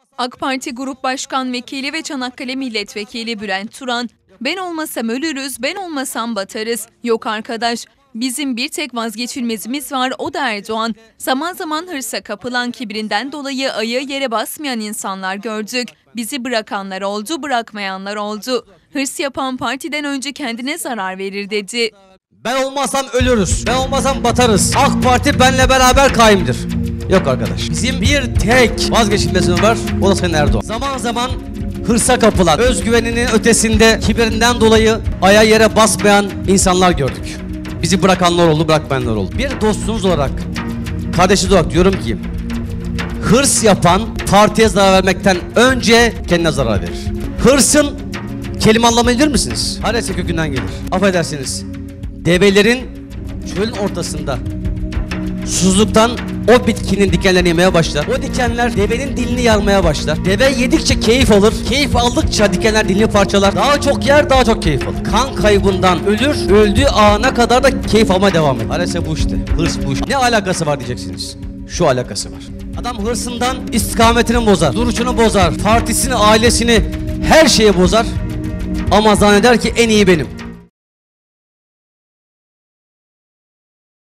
AK Parti Grup Başkan Vekili ve Çanakkale Milletvekili Bülent Turan, "Ben olmasam ölürüz, ben olmasam batarız. Yok arkadaş, bizim bir tek vazgeçilmezimiz var, o da Erdoğan. Zaman zaman hırsa kapılan, kibrinden dolayı ayağı yere basmayan insanlar gördük. Bizi bırakanlar oldu, bırakmayanlar oldu. Hırs yapan partiden önce kendine zarar verir" dedi. Ben olmasam ölürüz, ben olmasam batarız. AK Parti benle beraber kaimdir. Yok arkadaş. Bizim bir tek vazgeçilmezimiz var, o da Sayın Erdoğan. Zaman zaman hırsa kapılan, özgüveninin ötesinde kibirinden dolayı ayağı yere basmayan insanlar gördük. Bizi bırakanlar oldu, bırakmayanlar oldu. Bir dostunuz olarak, kardeşiniz olarak diyorum ki, hırs yapan partiye zarar vermekten önce kendine zarar verir. Hırsın kelime anlamını bilir misiniz? Harese kökünden gelir. Affedersiniz. Develerin çölün ortasında susuzluktan o bitkinin dikenlerini yemeye başlar. O dikenler devenin dilini yarmaya başlar. Deve yedikçe keyif alır. Keyif aldıkça dikenler dilini parçalar. Daha çok yer, daha çok keyif alır. Kan kaybından ölür, öldüğü ana kadar da keyif almaya devam eder. Harese bu işte. Hırs bu işte. Ne alakası var diyeceksiniz. Şu alakası var. Adam hırsından istikametini bozar, duruşunu bozar, partisini, ailesini, her şeyi bozar. Ama zanneder ki en iyi benim.